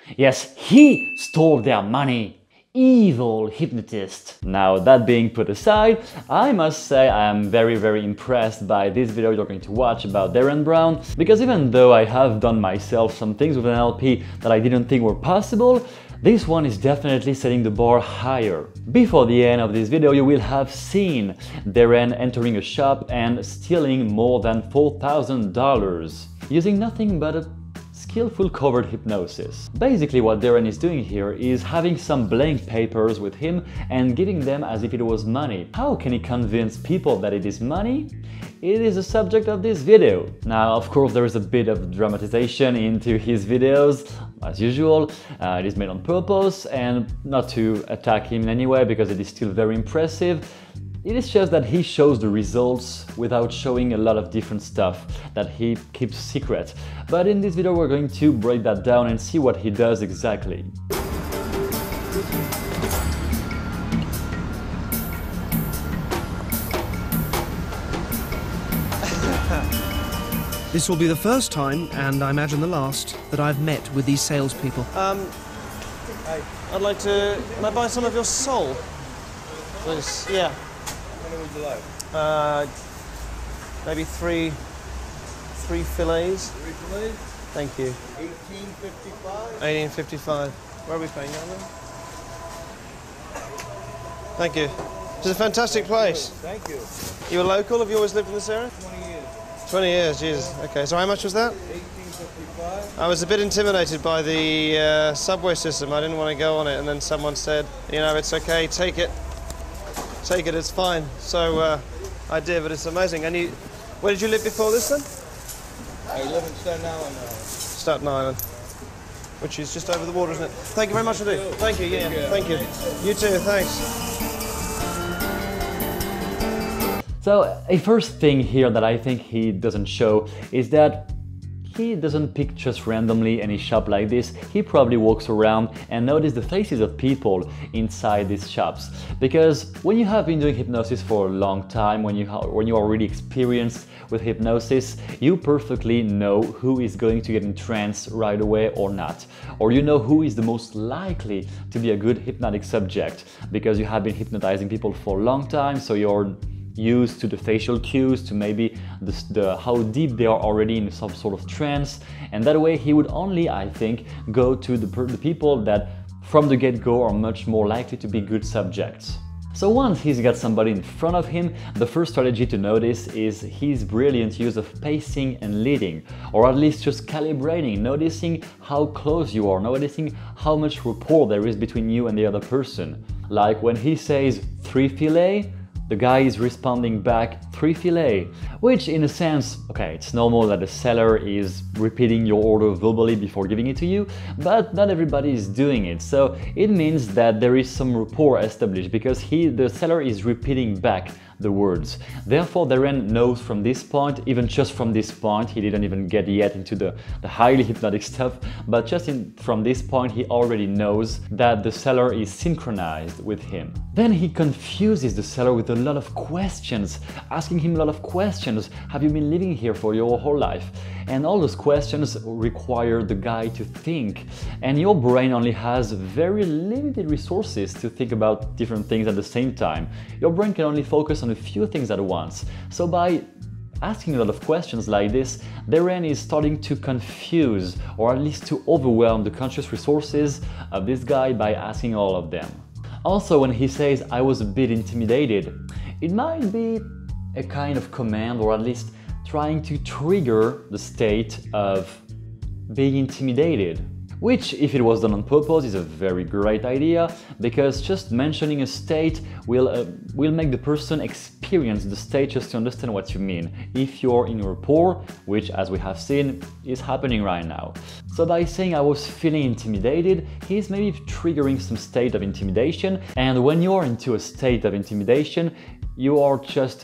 Yes, he stole their money. Evil hypnotist. Now, that being put aside, I must say I am very impressed by this video you're going to watch about Derren Brown, because even though I have done myself some things with an LP that I didn't think were possible, this one is definitely setting the bar higher. Before the end of this video, you will have seen Derren entering a shop and stealing more than $4,000 using nothing but a skillful covert hypnosis. Basically what Derren is doing here is having some blank papers with him and giving them as if it was money. How can he convince people that it is money? It is the subject of this video. Now, of course, there is a bit of dramatization into his videos, as usual. It is made on purpose and not to attack him in any way, because it is still very impressive. It is just that he shows the results without showing a lot of different stuff that he keeps secret. But in this video we're going to break that down and see what he does exactly. This will be the first time, and I imagine the last, that I've met with these salespeople. I'd like to... Can I buy some of your soul? Please, yeah. How many would you like? Maybe three fillets. 3 fillets? Thank you. 1855? 1855. Where are we paying now then? Thank you. It's a fantastic place. Thank you. You a local? Have you always lived in this area? 20 years. 20 years, Jesus. Okay, so how much was that? 1855. I was a bit intimidated by the subway system. I didn't want to go on it, and then someone said, you know, it's okay, take it. Take it, it's fine. So I did, but it's amazing. And you, where did you live before this then? I live in Staten Island now. Staten Island, which is just over the water, isn't it? Thank you very much indeed. Thank you, yeah, thank you. You too, thanks. So a first thing here that I think he doesn't show is that he doesn't pick just randomly any shop like this. He probably walks around and notices the faces of people inside these shops. Because when you have been doing hypnosis for a long time, when you are really experienced with hypnosis, you perfectly know who is going to get in trance right away or not. Or you know who is the most likely to be a good hypnotic subject, because you have been hypnotizing people for a long time, so you're used to the facial cues, to maybe how deep they are already in some sort of trance, and that way he would only, I think, go to the people that from the get-go are much more likely to be good subjects. So once he's got somebody in front of him, the first strategy to notice is his brilliant use of pacing and leading, or at least just calibrating, noticing how close you are, noticing how much rapport there is between you and the other person. Like when he says 3 fillet, the guy is responding back 3 fillet, which in a sense, okay, it's normal that the seller is repeating your order verbally before giving it to you, but not everybody is doing it. So it means that there is some rapport established, because the seller is repeating back the words. Therefore, Derren knows from this point, even just from this point, he didn't even get yet into the highly hypnotic stuff, but just from this point, he already knows that the seller is synchronized with him. Then he confuses the seller with a lot of questions, asking him a lot of questions. Have you been living here for your whole life? And all those questions require the guy to think. And your brain only has very limited resources to think about different things at the same time. Your brain can only focus on a few things at once. So by asking a lot of questions like this, Derren is starting to confuse, or at least to overwhelm, the conscious resources of this guy by asking all of them. Also, when he says, I was a bit intimidated, it might be a kind of command, or at least trying to trigger the state of being intimidated. Which, if it was done on purpose, is a very great idea, because just mentioning a state will make the person experience the state just to understand what you mean, if you're in rapport, which, as we have seen, is happening right now. So by saying I was feeling intimidated, he's maybe triggering some state of intimidation, and when you're into a state of intimidation, you are just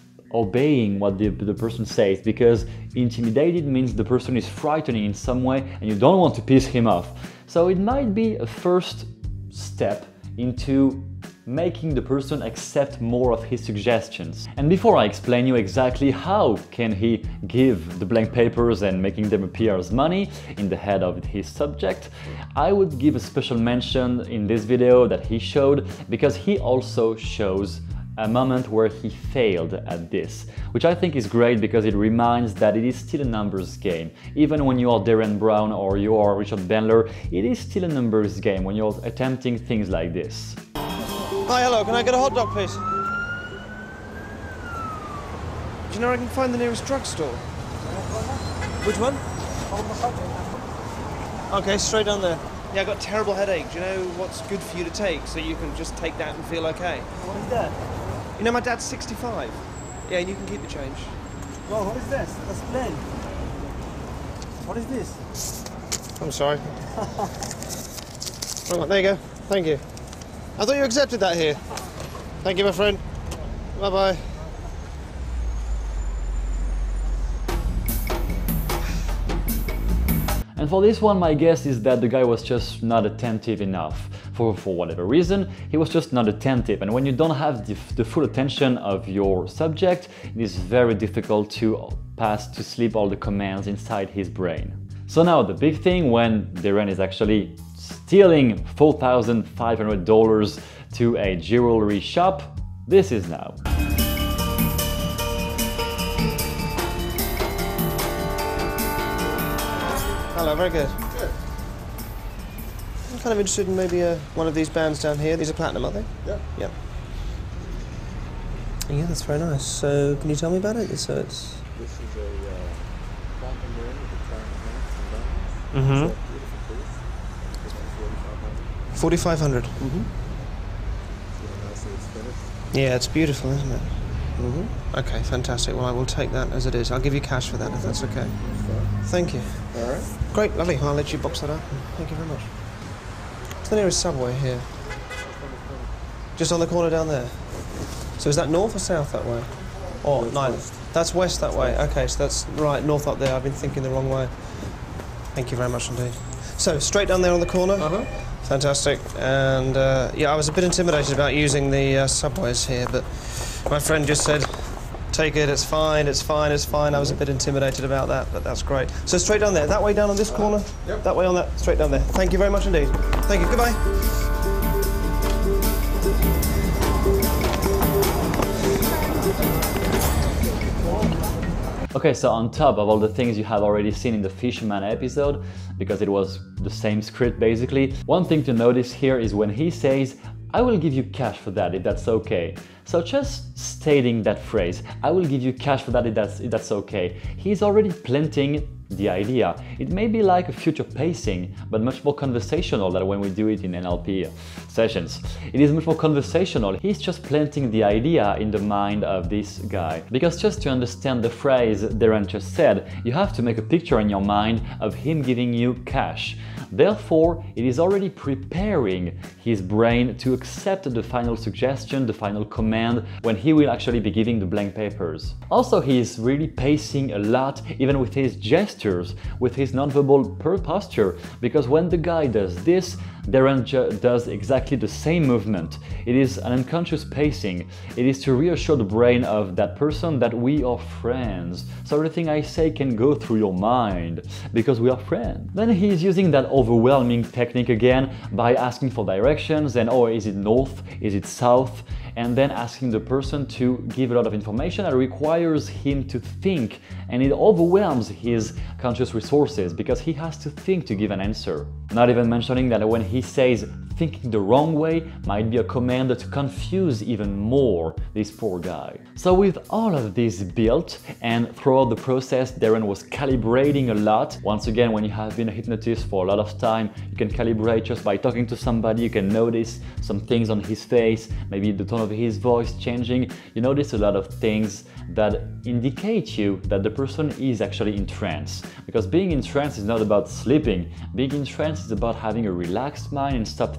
obeying what the person says, because intimidated means the person is frightening in some way and you don't want to piss him off. So it might be a first step into making the person accept more of his suggestions. And before I explain you exactly how can he give the blank papers and making them appear as money in the head of his subject, I would give a special mention in this video that he showed, because he also shows a moment where he failed at this, which I think is great because it reminds that it is still a numbers game. Even when you are Derren Brown or you are Richard Bandler, it is still a numbers game when you're attempting things like this. Hi, hello, can I get a hot dog, please? Do you know where I can find the nearest drugstore? Which one? Okay, straight down there. Yeah, I've got a terrible headache. Do you know what's good for you to take so you can just take that and feel okay? What is that? You know, my dad's 65. Yeah, and you can keep the change. Bro, what is this? That's plain. What is this? I'm sorry. Right, there you go. Thank you. I thought you accepted that here. Thank you, my friend. Bye-bye. And for this one, my guess is that the guy was just not attentive enough. For whatever reason, he was just not attentive. And when you don't have the full attention of your subject, it is very difficult to pass to sleep all the commands inside his brain. So now the big thing when Derren is actually stealing $4,500 to a jewelry shop, this is now. Hello, very good. Good. I'm kind of interested in maybe one of these bands down here. These are platinum, are they? Yeah. Yep. Yeah, that's very nice. So, can you tell me about it? So it's... This is a quantum ring with a giant lens and diamonds. Mm-hmm. It's a beautiful piece. This one's 4,500. 4,500. Mm-hmm. See how nicely it's finished? Yeah, it's beautiful, isn't it? Mm-hmm. Okay, fantastic. Well, I will take that as it is. I'll give you cash for that, if that's okay. Thank you. All right. Great, lovely. I'll let you box that up. Thank you very much. What's the nearest subway here? Just on the corner down there. So is that north or south that way? Or neither? That's west that way. Okay, so that's right, north up there. I've been thinking the wrong way. Thank you very much indeed. So, straight down there on the corner? Uh-huh. Fantastic. And yeah, I was a bit intimidated about using the subways here, but my friend just said, take it, it's fine, it's fine, it's fine. I was a bit intimidated about that, but that's great. So straight down there, that way down on this corner? Yep. That way on that, straight down there. Thank you very much indeed. Thank you, goodbye. Okay, so on top of all the things you have already seen in the Fisherman episode, because it was the same script basically, one thing to notice here is when he says, I will give you cash for that if that's okay. So just stating that phrase, I will give you cash for that if that's okay, he's already planting the idea. It may be like a future pacing, but much more conversational than when we do it in NLP sessions. It is much more conversational. He's just planting the idea in the mind of this guy. Because just to understand the phrase Derren just said, you have to make a picture in your mind of him giving you cash. Therefore, it is already preparing his brain to accept the final suggestion, the final command, when he will actually be giving the blank papers. Also, he is really pacing a lot, even with his gestures, with his nonverbal posture, because when the guy does this, Derren does exactly the same movement. It is an unconscious pacing. It is to reassure the brain of that person that we are friends. So everything I say can go through your mind, because we are friends. Then he's using that overwhelming technique again by asking for directions and, oh, is it north? Is it south? And then asking the person to give a lot of information that requires him to think, and it overwhelms his conscious resources because he has to think to give an answer. Not even mentioning that when he says thinking the wrong way might be a command to confuse even more this poor guy. So with all of this built, and throughout the process Derren was calibrating a lot. Once again, when you have been a hypnotist for a lot of time, you can calibrate just by talking to somebody. You can notice some things on his face, maybe the tone of his voice changing. You notice a lot of things that indicate you that the person is actually in trance. Because being in trance is not about sleeping. Being in trance is about having a relaxed mind and stop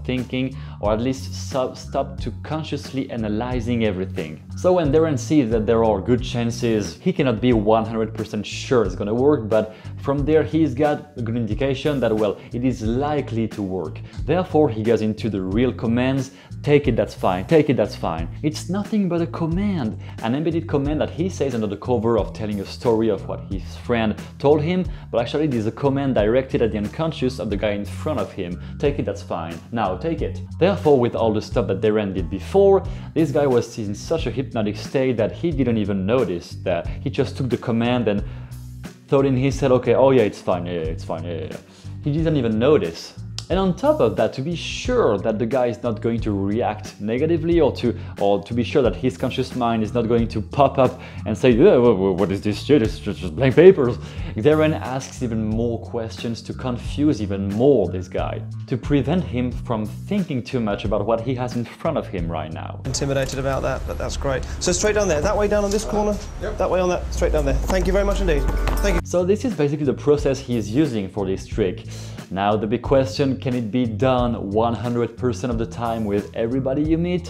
thinking, or at least stop to consciously analyzing everything. So when Derren sees that there are good chances, he cannot be 100% sure it's gonna work, but from there he's got a good indication that, well, it is likely to work. Therefore, he goes into the real commands. Take it, that's fine. Take it, that's fine. It's nothing but a command, an embedded command that he says under the cover of telling a story of what his friend told him, but actually it is a command directed at the unconscious of the guy in front of him. Take it, that's fine. Now take it. Therefore, with all the stuff that Derren did before, this guy was in such a hypnotic state that he didn't even notice that. He just took the command and thought in his head, okay, oh yeah, it's fine, yeah, it's fine, yeah. He didn't even notice. And on top of that, to be sure that the guy is not going to react negatively, or to be sure that his conscious mind is not going to pop up and say, yeah, what is this shit? It's just blank papers. Derren asks even more questions to confuse even more this guy, to prevent him from thinking too much about what he has in front of him right now. Intimidated about that, but that's great. So straight down there, that way down on this corner? Yep. That way on that, straight down there. Thank you very much indeed. Thank you. So this is basically the process he is using for this trick. Now the big question, can it be done 100% of the time with everybody you meet?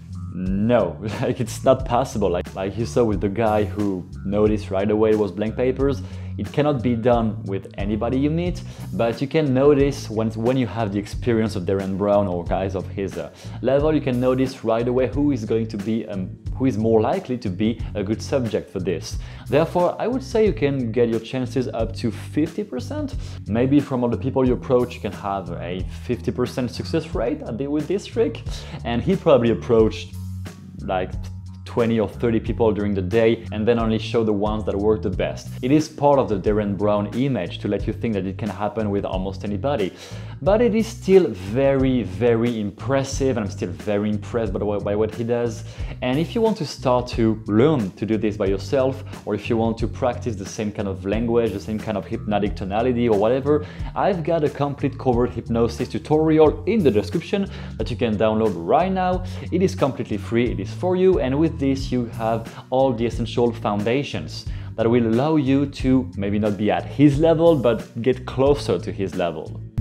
No, like it's not possible. Like you saw with the guy who noticed right away it was blank papers. It cannot be done with anybody you meet, but you can notice when you have the experience of Derren Brown or guys of his level, you can notice right away who is going to be, who is more likely to be a good subject for this. Therefore, I would say you can get your chances up to 50%. Maybe from all the people you approach, you can have a 50% success rate with this trick. And he probably approached like 20 or 30 people during the day and then only show the ones that work the best. It is part of the Derren Brown image to let you think that it can happen with almost anybody. But it is still very, very impressive, and I'm still very impressed by what he does. And if you want to start to learn to do this by yourself, or if you want to practice the same kind of language, the same kind of hypnotic tonality or whatever, I've got a complete covert hypnosis tutorial in the description that you can download right now. It is completely free, it is for you, and with this you have all the essential foundations that will allow you to maybe not be at his level, but get closer to his level.